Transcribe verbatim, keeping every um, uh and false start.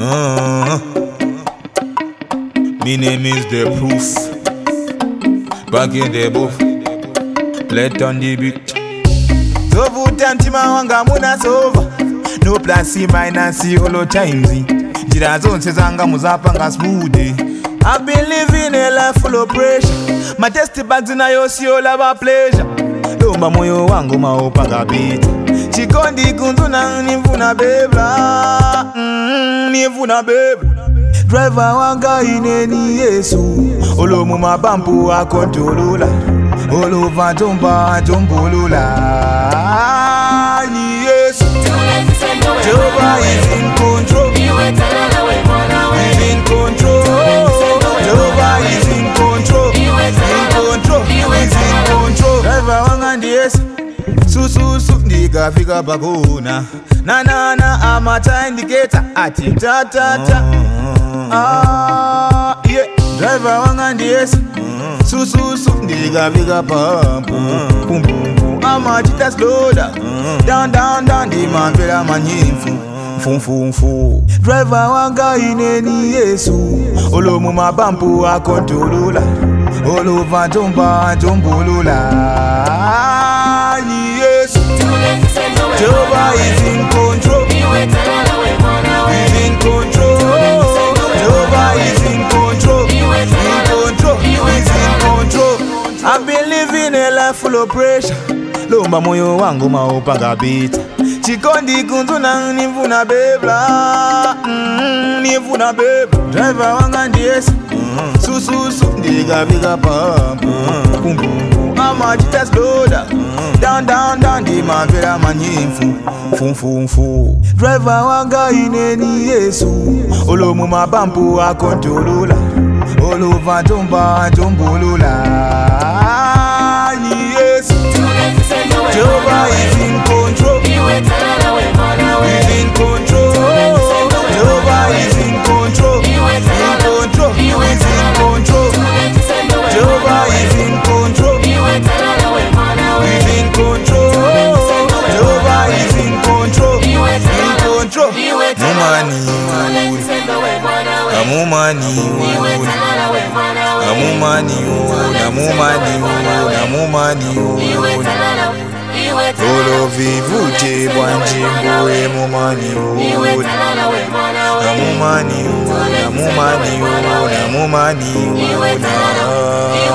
Uh, my name is The Proof. Back in the booth. Let on the beat. Zovuta mtima wanga muna sova. No plus C minus C all times. Jira zonse zanga muzapanga smoothie. I've been living a life full of pressure. My test bags na yo si all about pleasure. Lomba moyo wangu maupanga beat. Chikondi kunzu na nivuna bebla. Mm, nivuna bebla. Driver wanga ineni Yesu. Olo muma bampu akontolula. Olo vantomba tombulula. Yesu. Jehovah is in control. He's in control. Jehovah is in control. In control. He's in control. Driver wanga ndi Yesu. Susu su ndiga fika baguna. Na na na amata indicator ati ta ta ta. Ah yeah. Driver wanga ndi Yesu. Susu su ndiga fika pampu. Pum pum pum. Amachita slow down. Down down down di manvela manyinfu. Fum fum fum. Driver wanga ineni Yesu. Olo muma bampu akontolula. Olo vantomba tombulula. Jehovah is in control. He's in control. Jehovah is in control. In control. He's in control. I've been living a life full of pressure. Lomba moyo wangu maupanga beat. Chikondi kunzu na nivuna bebla. Mm, nivuna bebla. Driver wanga ndi Yesu. Susu su ndiga biga pampu. Pum pum pum. Amachita slow down. Down down down di manvela manyinfu. Fum fum fum. Driver wanga ineni Yesu. Olo muma bampu akontolula. Olo vantomba tombulula. Yesu. Jehovah is in control. He's in control. Jehovah is in control. In control. He's in control. Jehovah is in control. He's in control. Jehovah is in control. In control. Mumani Amumani Amumani Amumani Amumani Olo vivute bwanjimbo emumani Amumani Amumani Amumani